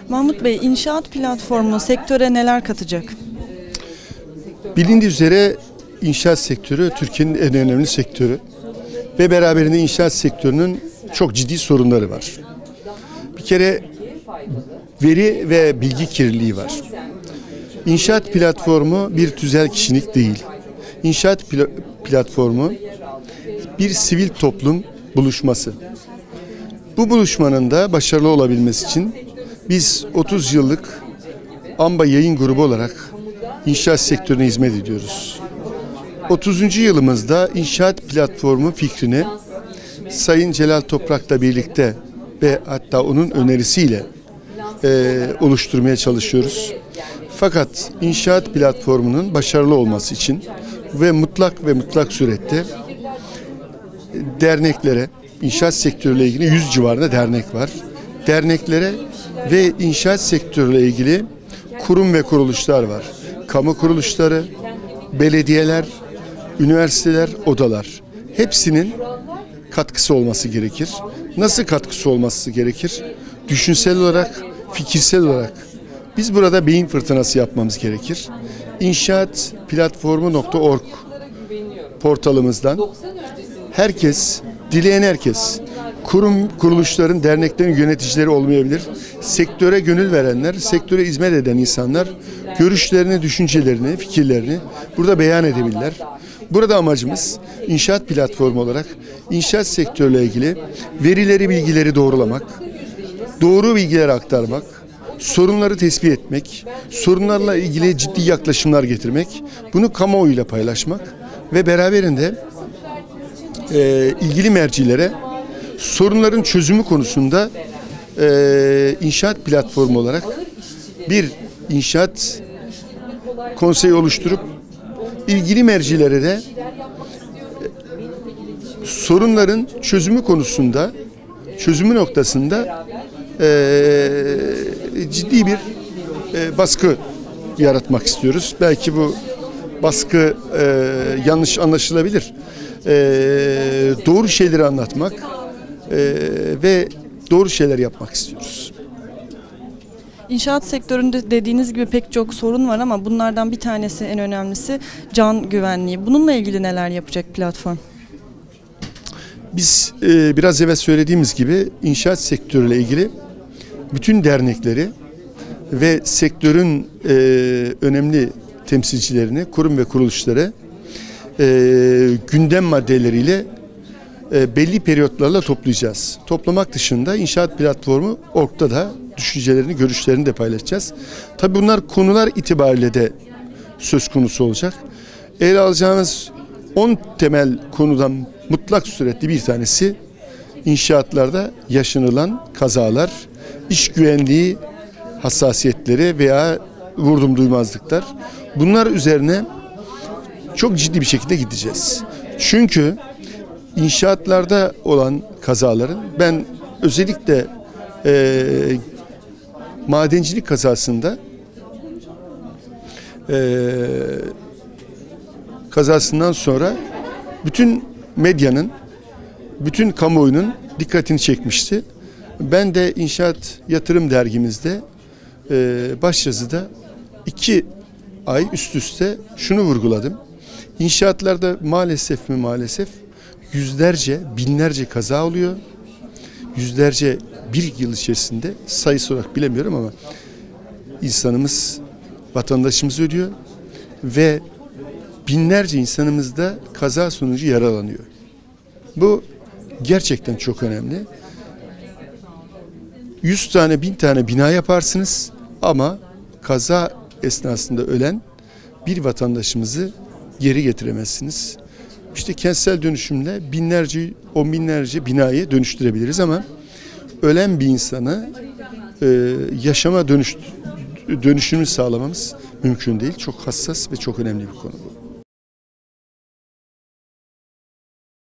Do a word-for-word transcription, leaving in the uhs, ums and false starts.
Mahmut Bey, inşaat platformu sektöre neler katacak? Bilindiği üzere inşaat sektörü Türkiye'nin en önemli sektörü ve beraberinde inşaat sektörünün çok ciddi sorunları var. Bir kere veri ve bilgi kirliliği var. İnşaat platformu bir tüzel kişilik değil. İnşaat pl- platformu bir sivil toplum buluşması. Bu buluşmanın da başarılı olabilmesi için biz otuz yıllık AMBA yayın grubu olarak inşaat sektörüne hizmet ediyoruz. otuzuncu yılımızda inşaat platformu fikrini Sayın Celal Toprak'la birlikte ve hatta onun önerisiyle e, oluşturmaya çalışıyoruz. Fakat inşaat platformunun başarılı olması için ve mutlak ve mutlak surette derneklere, inşaat sektörüyle ilgili yüz civarında dernek var. Derneklere ve inşaat sektörüyle ilgili kurum ve kuruluşlar var. Kamu kuruluşları, belediyeler, üniversiteler, odalar. Hepsinin katkısı olması gerekir. Nasıl katkısı olması gerekir? Düşünsel olarak, fikirsel olarak. Biz burada beyin fırtınası yapmamız gerekir. inşaat platformu nokta org portalımızdan herkes, dileyen herkes, kurum, kuruluşların, derneklerin yöneticileri olmayabilir. Sektöre gönül verenler, sektöre hizmet eden insanlar görüşlerini, düşüncelerini, fikirlerini burada beyan edebilirler. Burada amacımız inşaat platformu olarak inşaat sektörüyle ilgili verileri, bilgileri doğrulamak, doğru bilgileri aktarmak, sorunları tespit etmek, sorunlarla ilgili ciddi yaklaşımlar getirmek, bunu kamuoyuyla paylaşmak ve beraberinde e, ilgili mercilere sorunların çözümü konusunda e, inşaat platformu olarak bir inşaat konseyi oluşturup ilgili mercilere de e, sorunların çözümü konusunda, çözümü noktasında e, ciddi bir e, baskı yaratmak istiyoruz. Belki bu baskı e, yanlış anlaşılabilir. E, doğru şeyleri anlatmak e, ve doğru şeyler yapmak istiyoruz. İnşaat sektöründe dediğiniz gibi pek çok sorun var ama bunlardan bir tanesi, en önemlisi can güvenliği. Bununla ilgili neler yapacak platform? Biz e, biraz evvel söylediğimiz gibi inşaat sektörüyle ilgili bütün dernekleri ve sektörün e, önemli temsilcilerini, kurum ve kuruluşları e, gündem maddeleriyle e, belli periyotlarla toplayacağız. Toplamak dışında inşaat platformu nokta org'da da düşüncelerini, görüşlerini de paylaşacağız. Tabii bunlar konular itibariyle de söz konusu olacak. Ele alacağımız on temel konudan mutlak suretli bir tanesi inşaatlarda yaşanılan kazalar, iş güvenliği hassasiyetleri veya vurdum duymazlıklar. Bunlar üzerine çok ciddi bir şekilde gideceğiz. Çünkü inşaatlarda olan kazaların, ben özellikle e, madencilik kazasında e, kazasından sonra bütün medyanın, bütün kamuoyunun dikkatini çekmişti. Ben de İnşaat Yatırım dergimizde e, başyazıda iki ay üst üste şunu vurguladım. İnşaatlarda maalesef mi maalesef yüzlerce, binlerce kaza oluyor. Yüzlerce bir yıl içerisinde sayısı olarak bilemiyorum ama insanımız, vatandaşımız ölüyor ve binlerce insanımız da kaza sonucu yaralanıyor. Bu gerçekten çok önemli. Yüz tane, bin tane bina yaparsınız ama kaza esnasında ölen bir vatandaşımızı geri getiremezsiniz. İşte kentsel dönüşümle binlerce, on binlerce binayı dönüştürebiliriz ama ölen bir insanı e, yaşama dönüş, dönüşümünü sağlamamız mümkün değil. Çok hassas ve çok önemli bir konu bu.